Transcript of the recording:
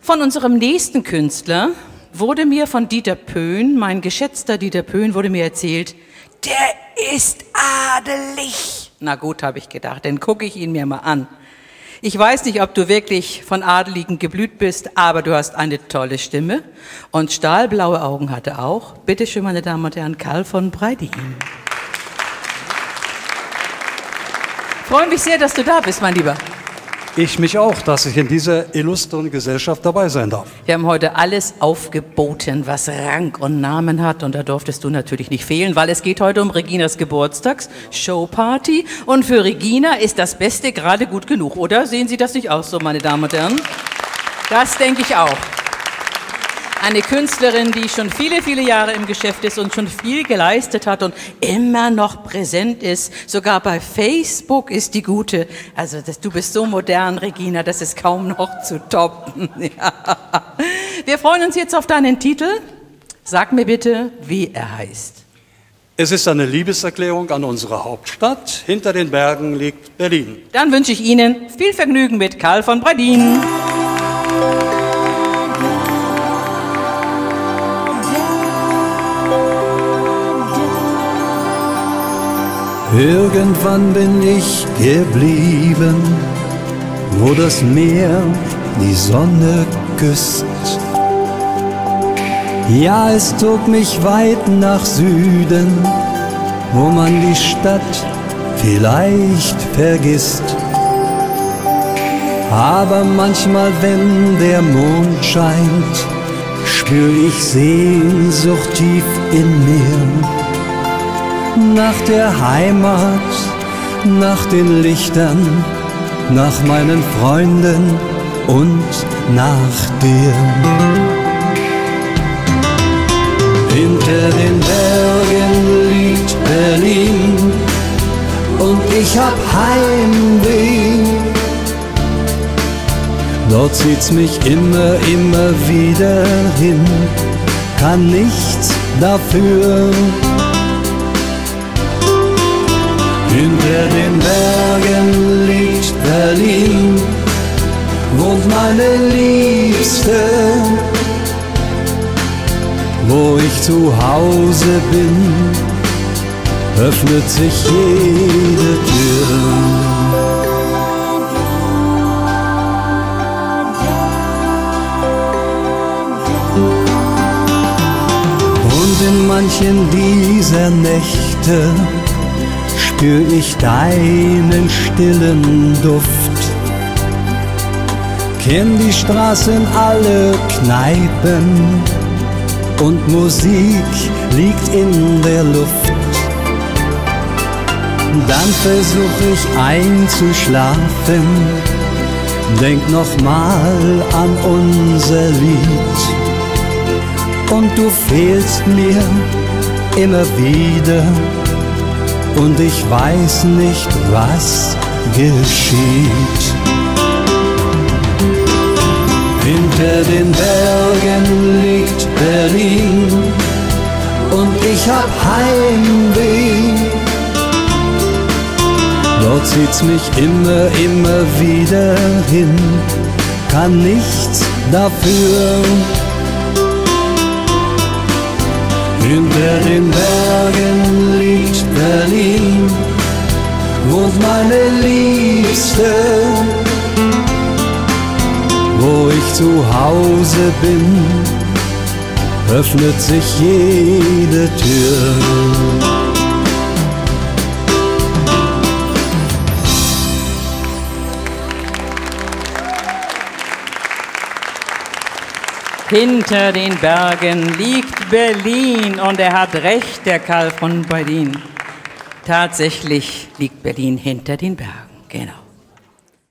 Von unserem nächsten Künstler wurde mir von Dieter Pöhn, mein geschätzter Dieter Pöhn, wurde mir erzählt, der ist adelig. Na gut, habe ich gedacht, dann gucke ich ihn mir mal an. Ich weiß nicht, ob du wirklich von Adeligen geblüht bist, aber du hast eine tolle Stimme und stahlblaue Augen hat er auch. Bitte schön, meine Damen und Herren, Karl von Breidin. Ich freue mich sehr, dass du da bist, mein Lieber. Ich mich auch, dass ich in dieser illustren Gesellschaft dabei sein darf. Wir haben heute alles aufgeboten, was Rang und Namen hat. Und da durftest du natürlich nicht fehlen, weil es geht heute um Reginas Geburtstags-Showparty. Und für Regina ist das Beste gerade gut genug, oder? Sehen Sie das nicht auch so, meine Damen und Herren? Das denke ich auch. Eine Künstlerin, die schon viele, viele Jahre im Geschäft ist und schon viel geleistet hat und immer noch präsent ist. Sogar bei Facebook ist die Gute. Also du bist so modern, Regina, das ist kaum noch zu toppen. Ja. Wir freuen uns jetzt auf deinen Titel. Sag mir bitte, wie er heißt. Es ist eine Liebeserklärung an unsere Hauptstadt. Hinter den Bergen liegt Berlin. Dann wünsche ich Ihnen viel Vergnügen mit Karl von Breidin. Irgendwann bin ich geblieben, wo das Meer die Sonne küsst. Ja, es zog mich weit nach Süden, wo man die Stadt vielleicht vergisst. Aber manchmal, wenn der Mond scheint, spür ich Sehnsucht tief in mir. Nach der Heimat, nach den Lichtern, nach meinen Freunden und nach dir. Hinter den Bergen liegt Berlin und ich hab Heimweh. Dort zieht's mich immer wieder hin, kann nichts dafür. Hinter den Bergen liegt Berlin, wohnt meine Liebste. Wo ich zu Hause bin, öffnet sich jede Tür. Und in manchen dieser Nächte spür ich deinen stillen Duft. Kenn die Straßen, alle Kneipen und Musik liegt in der Luft. Dann versuch ich einzuschlafen, denk nochmal an unser Lied. Und du fehlst mir immer wieder. Und ich weiß nicht, was geschieht. Hinter den Bergen liegt Berlin und ich hab Heimweh. Dort zieht's mich immer wieder hin, kann nichts dafür. Hinter den Bergen liegt Berlin, wohnt meine Liebste. Wo ich zu Hause bin, öffnet sich jede Tür. Hinter den Bergen liegt Berlin und er hat recht, der Karl von Breidin. Tatsächlich liegt Berlin hinter den Bergen, genau.